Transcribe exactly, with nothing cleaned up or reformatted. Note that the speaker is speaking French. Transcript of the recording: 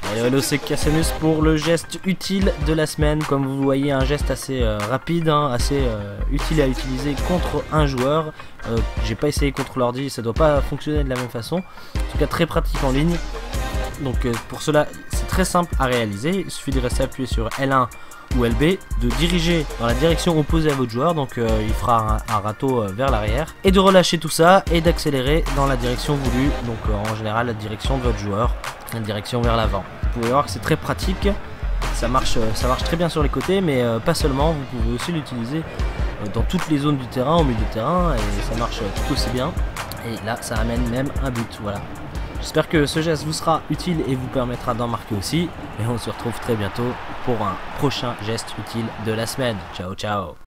Et hello, c'est Cassanus pour le geste utile de la semaine. Comme vous voyez, un geste assez euh, rapide, hein, assez euh, utile à utiliser contre un joueur. Euh, J'ai pas essayé contre l'ordi, ça doit pas fonctionner de la même façon. En tout cas, très pratique en ligne. Donc euh, pour cela, c'est très simple à réaliser. Il suffit de rester appuyé sur L un ou L B, de diriger dans la direction opposée à votre joueur, donc euh, il fera un, un râteau euh, vers l'arrière, et de relâcher tout ça et d'accélérer dans la direction voulue, donc euh, en général la direction de votre joueur, la direction vers l'avant. Vous pouvez voir que c'est très pratique, ça marche, euh, ça marche très bien sur les côtés, mais euh, pas seulement, vous pouvez aussi l'utiliser euh, dans toutes les zones du terrain, au milieu du terrain, et ça marche euh, tout aussi bien, et là ça amène même un but, voilà. J'espère que ce geste vous sera utile et vous permettra d'en marquer aussi. Et on se retrouve très bientôt pour un prochain geste utile de la semaine. Ciao, ciao!